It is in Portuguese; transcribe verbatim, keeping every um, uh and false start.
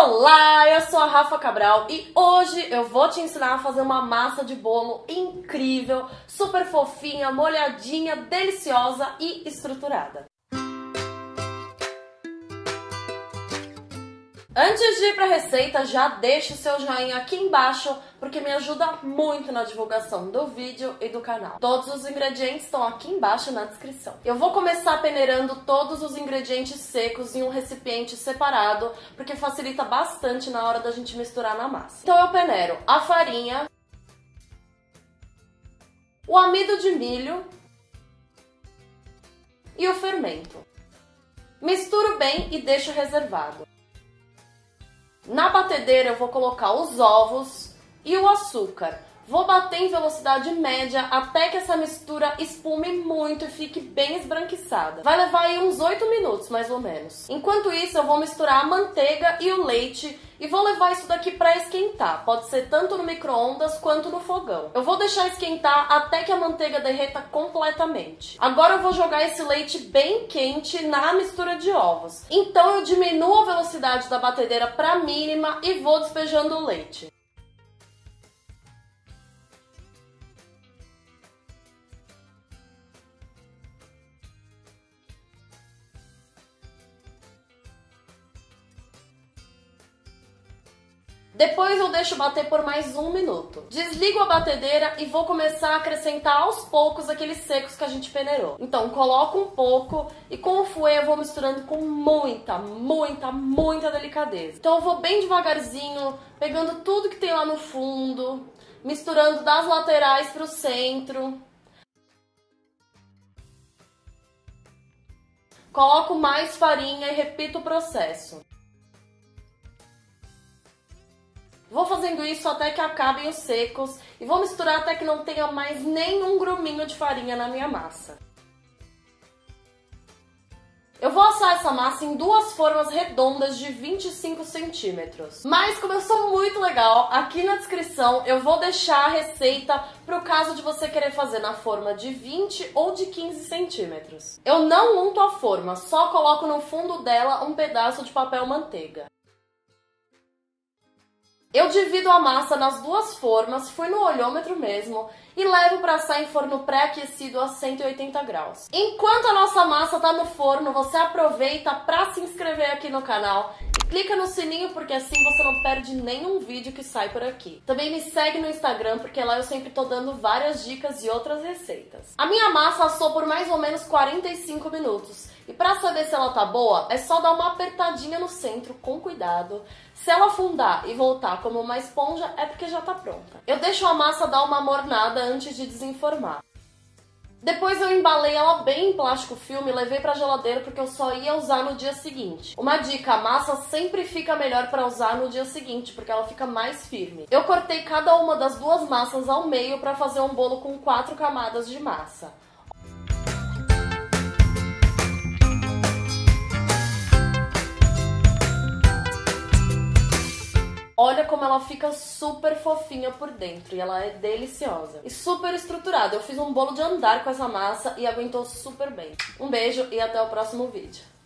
Olá, eu sou a Rafa Cabral e hoje eu vou te ensinar a fazer uma massa de bolo incrível, super fofinha, molhadinha, deliciosa e estruturada. Antes de ir para a receita, já deixa o seu joinha aqui embaixo, porque me ajuda muito na divulgação do vídeo e do canal. Todos os ingredientes estão aqui embaixo na descrição. Eu vou começar peneirando todos os ingredientes secos em um recipiente separado, porque facilita bastante na hora da gente misturar na massa. Então eu peneiro a farinha, o amido de milho e o fermento. Misturo bem e deixo reservado. Na batedeira eu vou colocar os ovos e o açúcar. Vou bater em velocidade média até que essa mistura espume muito e fique bem esbranquiçada. Vai levar aí uns oito minutos, mais ou menos. Enquanto isso, eu vou misturar a manteiga e o leite e vou levar isso daqui para esquentar. Pode ser tanto no micro-ondas quanto no fogão. Eu vou deixar esquentar até que a manteiga derreta completamente. Agora eu vou jogar esse leite bem quente na mistura de ovos. Então eu diminuo a velocidade da batedeira para mínima e vou despejando o leite. Depois eu deixo bater por mais um minuto. Desligo a batedeira e vou começar a acrescentar aos poucos aqueles secos que a gente peneirou. Então coloco um pouco e com o fouet eu vou misturando com muita, muita, muita delicadeza. Então eu vou bem devagarzinho, pegando tudo que tem lá no fundo, misturando das laterais para o centro. Coloco mais farinha e repito o processo. Vou fazendo isso até que acabem os secos e vou misturar até que não tenha mais nenhum gruminho de farinha na minha massa. Eu vou assar essa massa em duas formas redondas de vinte e cinco centímetros. Mas como eu sou muito legal, aqui na descrição eu vou deixar a receita para o caso de você querer fazer na forma de vinte ou de quinze centímetros. Eu não unto a forma, só coloco no fundo dela um pedaço de papel manteiga. Eu divido a massa nas duas formas, fui no olhômetro mesmo, e levo para assar em forno pré-aquecido a cento e oitenta graus. Enquanto a nossa massa está no forno, você aproveita para se inscrever aqui no canal e clica no sininho, porque assim você não perde nenhum vídeo que sai por aqui. Também me segue no Instagram, porque lá eu sempre tô dando várias dicas e outras receitas. A minha massa assou por mais ou menos quarenta e cinco minutos. E para saber se ela tá boa, é só dar uma apertadinha no centro com cuidado. Se ela afundar e voltar como uma esponja, é porque já tá pronta. Eu deixo a massa dar uma mornada antes de desenformar. Depois eu embalei ela bem em plástico filme e levei pra geladeira porque eu só ia usar no dia seguinte. Uma dica, a massa sempre fica melhor para usar no dia seguinte, porque ela fica mais firme. Eu cortei cada uma das duas massas ao meio para fazer um bolo com quatro camadas de massa. Olha como ela fica super fofinha por dentro e ela é deliciosa. E super estruturada. Eu fiz um bolo de andar com essa massa e aguentou super bem. Um beijo e até o próximo vídeo.